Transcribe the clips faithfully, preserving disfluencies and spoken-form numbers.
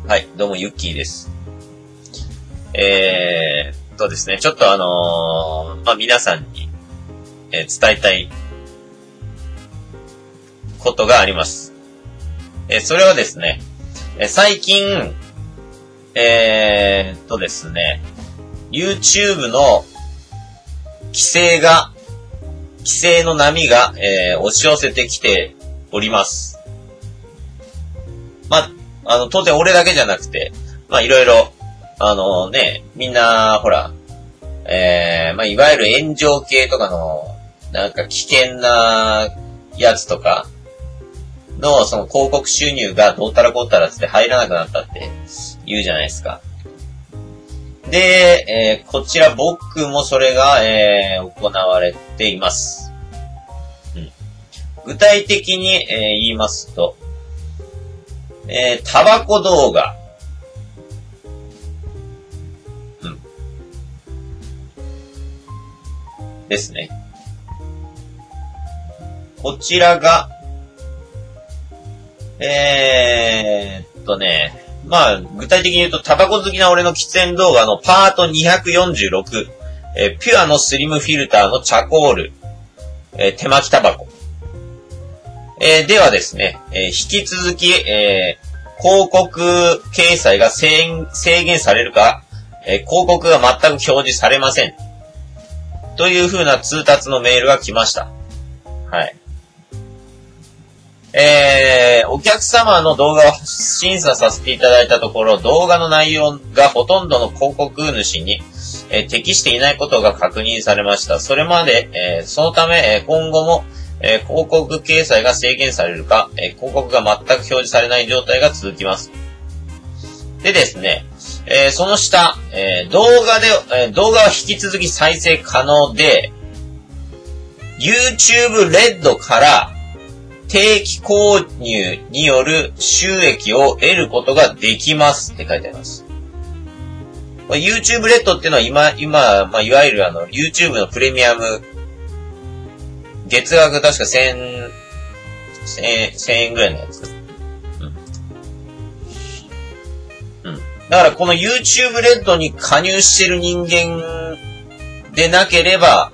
はい、どうもユッキーです。えーっとですね、ちょっとあのー、まあ、皆さんに、えー、伝えたいことがあります。えー、それはですね、えー、最近、えーっとですね、YouTube の規制が、規制の波が、えー、押し寄せてきております。まあ、あの、当然俺だけじゃなくて、まあ、いろいろ、あのね、みんな、ほら、えー、まあ、いわゆる炎上系とかの、なんか危険なやつとかの、その広告収入がどうたらこうたらつって入らなくなったって言うじゃないですか。で、えー、こちら僕もそれが、えー、行われています。うん、具体的に、えー、言いますと、えー、タバコ動画。うん。ですね。こちらが、えーっとね、まあ、具体的に言うと、タバコ好きな俺の喫煙動画のパートにひゃくよんじゅうろく、えー、ピュアのスリムフィルターのチャコール、えー、手巻きタバコ。えー、ではですね、えー、引き続き、えー、広告掲載が制限されるか、えー、広告が全く表示されません。という風な通達のメールが来ました。はい。えー、お客様の動画を審査させていただいたところ、動画の内容がほとんどの広告主に、えー、適していないことが確認されました。それまで、えー、そのため、えー、今後も、えー、広告掲載が制限されるか、えー、広告が全く表示されない状態が続きます。でですね、えー、その下、えー、動画で、えー、動画は引き続き再生可能で、YouTube レッドから定期購入による収益を得ることができますって書いてあります。YouTube レッドっていうのは今、今、まあ、いわゆるあの、YouTube のプレミアム、月額確か千、千、千円ぐらいのやつ。うん。うん。だからこの YouTube レッドに加入してる人間でなければ、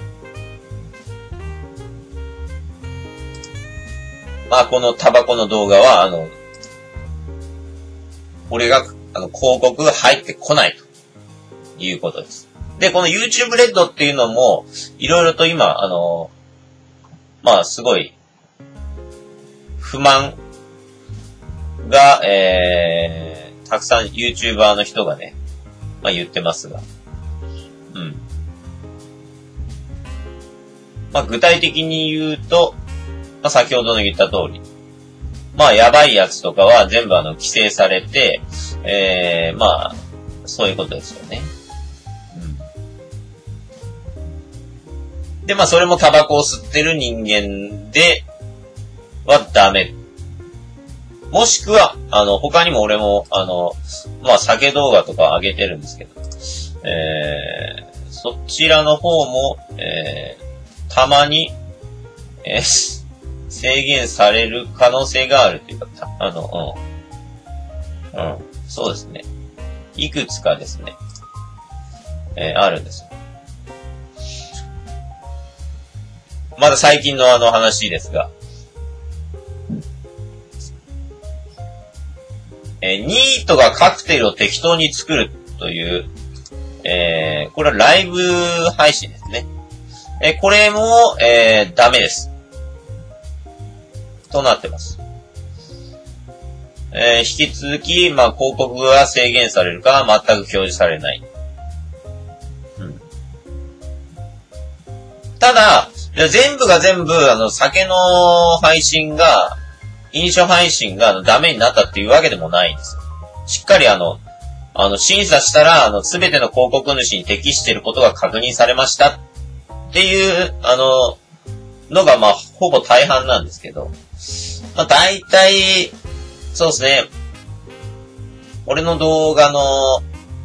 まあこのタバコの動画は、あの、俺が、あの、広告が入ってこないということです。で、この YouTube レッドっていうのも、いろいろと今、あの、まあすごい、不満が、えー、たくさん YouTuber の人がね、まあ言ってますが。うん。まあ具体的に言うと、まあ、先ほどの言った通り。まあ、やばいやつとかは全部あの、規制されて、えー、まあ、そういうことですよね。うん。で、まあ、それもタバコを吸ってる人間で、はダメ。もしくは、あの、他にも俺も、あの、まあ、酒動画とか上げてるんですけど、えー、そちらの方も、えー、たまに、えー、制限される可能性があるというか、あの、うん。うん。そうですね。いくつかですね。えー、あるんです。まだ最近のあの話ですが。えー、ニートがカクテルを適当に作るという、えー、これはライブ配信ですね。えー、これも、えー、ダメです。となってます。えー、引き続き、まあ、広告が制限されるか、全く表示されない。うん。ただ、全部が全部、あの、酒の配信が、飲酒配信がダメになったっていうわけでもないんですよ。しっかりあの、あの、審査したら、あの、すべての広告主に適していることが確認されましたっていう、あの、のが、まあ、ほぼ大半なんですけど、まあ、大体、そうですね。俺の動画の、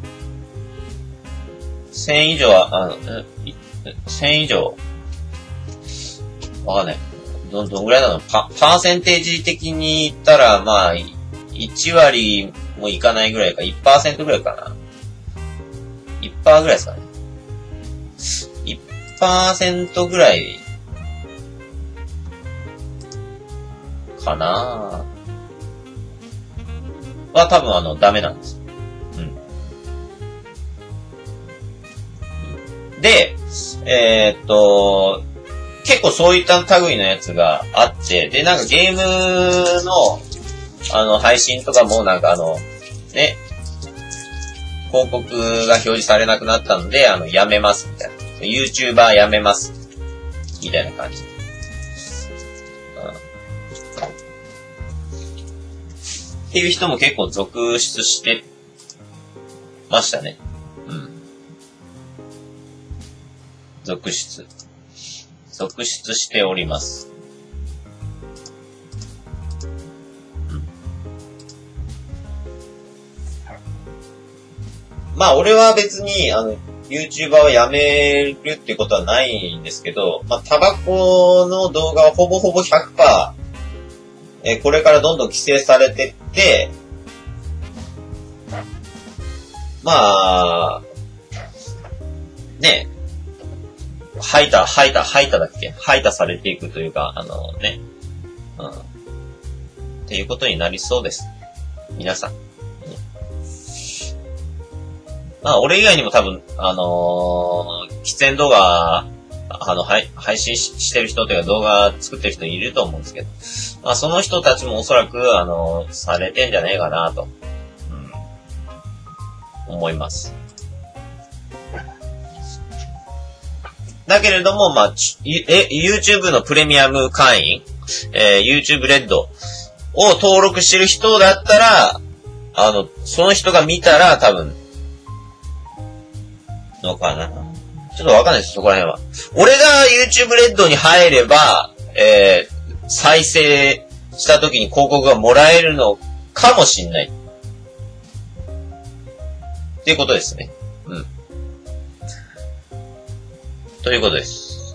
せん以上は、あの、せん以上、わかんない。ど、どんぐらいなのパ、パーセンテージ的に言ったら、まあ、いち割もいかないぐらいか、いちパーセントぐらいかな。いちパーセントぐらいですかね。いちパーセントぐらい、かなは多分あの、ダメなんです。うん。で、えー、っと、結構そういった類のやつがあって、で、なんかゲームの、あの、配信とかもなんかあの、ね、広告が表示されなくなったので、あの、やめますみたいな。YouTuber やめます。みたいな感じ。うん。っていう人も結構続出してましたね。うん。続出。続出しております。うん。まあ、俺は別に、あの、YouTuber をやめるってことはないんですけど、まあ、タバコの動画はほぼほぼ ひゃくパーセント、えー、これからどんどん規制されてって、まあ、ね、排他、排他、排他だっけ排他されていくというか、あのね、うん。っていうことになりそうです。皆さん。まあ、俺以外にも多分、あのー、喫煙動画、あの、配、配信してる人というか動画作ってる人いると思うんですけど、まあ、その人たちもおそらく、あのー、されてんじゃねえかなと、うん、思います。だけれども、まあ、え、YouTube のプレミアム会員、えー、YouTube レッドを登録してる人だったら、あの、その人が見たら多分、のかな。ちょっとわかんないです、そこら辺は。俺が YouTube レッドに入れば、えー、再生した時に広告がもらえるのかもしんない。っていうことですね。うん。ということです。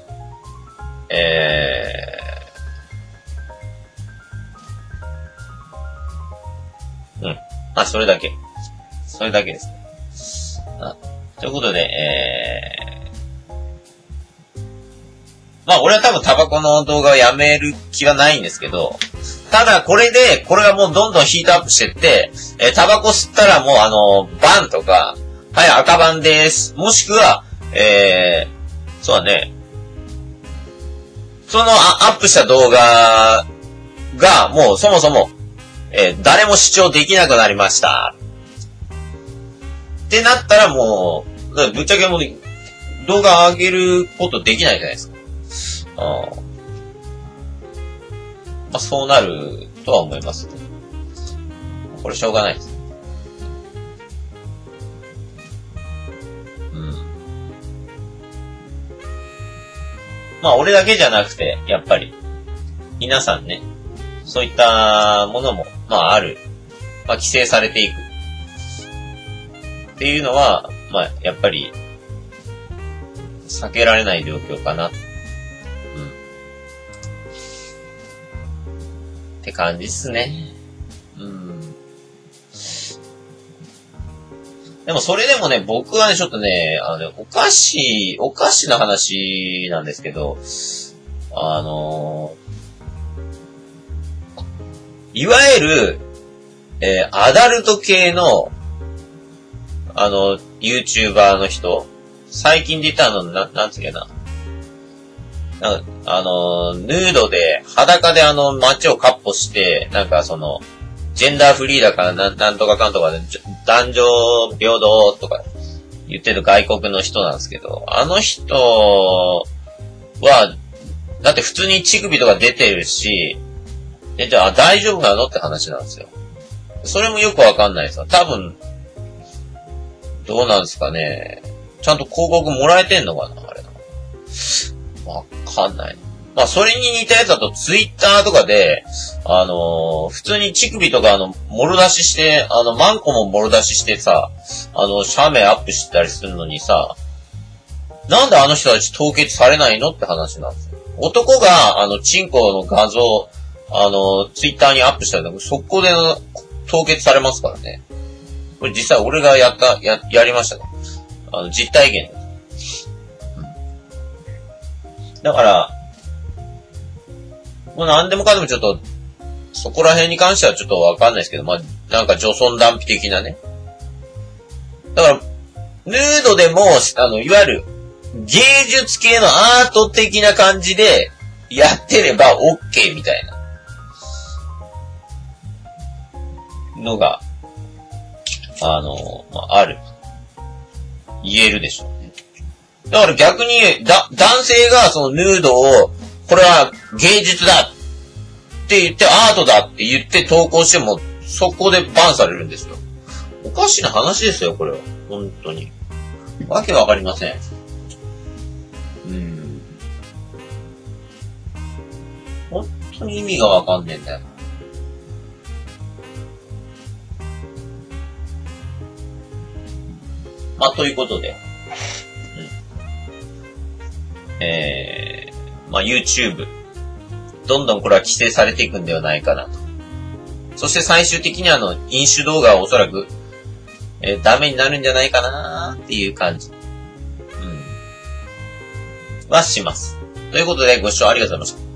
えー。うん。あ、それだけ。それだけですね。あということで、えー、まあ俺は多分タバコの動画をやめる気はないんですけど、ただこれで、これがもうどんどんヒートアップしてって、えー、タバコ吸ったらもうあの、バンとか、はい、赤バンです。もしくは、えー、そうだね、そのアップした動画がもうそもそも、えー、誰も視聴できなくなりました。ってなったらもう、ぶっちゃけもう動画上げることできないじゃないですか。あまあそうなるとは思いますね。これしょうがないです。うん。まあ俺だけじゃなくて、やっぱり、皆さんね、そういったものも、まあある。まあ規制されていく。っていうのは、まあ、やっぱり、避けられない状況かな。うん。って感じっすね。うん。でもそれでもね、僕はね、ちょっとね、あのね、おかしい、おかしな話なんですけど、あのー、いわゆる、えー、アダルト系の、あの、YouTuber の人、最近出たの、な、なんつうけな。なんか、あの、ヌードで、裸であの、街をカッポして、なんかその、ジェンダーフリーだからな、なんとかかんとかで、男女平等とか言ってる外国の人なんですけど、あの人は、だって普通に乳首とか出てるし、え、じゃあ大丈夫なのって話なんですよ。それもよくわかんないですよ。多分、どうなんですかね。ちゃんと広告もらえてんのかなあれ。わかんない。まあ、それに似たやつだと、ツイッターとかで、あのー、普通に乳首とか、あの、もろ出しして、あの、マンコももろ出ししてさ、あの、写メアップしたりするのにさ、なんであの人たち凍結されないのって話なんですよ。男が、あの、チンコの画像、あの、ツイッターにアップしたら、速攻で凍結されますからね。 これ実際俺がやった、や、やりましたから。あの、実体験です。うん。だから、もう何でもかんでもちょっと、そこら辺に関してはちょっとわかんないですけど、まあ、なんか女尊男卑的なね。だから、ヌードでも、あの、いわゆる、芸術系のアート的な感じで、やってれば OK みたいな、のが、あの、まあ、ある。言えるでしょうね。だから逆に、だ、男性がそのヌードを、これは芸術だって言って、アートだって言って投稿しても、そこでバンされるんですよ。おかしな話ですよ、これは。本当に。わけわかりません。うん。本当に意味がわかんねえんだよ。まあ、ということで。うん、えー、まあ、YouTube。どんどんこれは規制されていくんではないかなと。そして最終的にあの、飲酒動画はおそらく、えー、ダメになるんじゃないかなーっていう感じ。うん。はします。ということで、ご視聴ありがとうございました。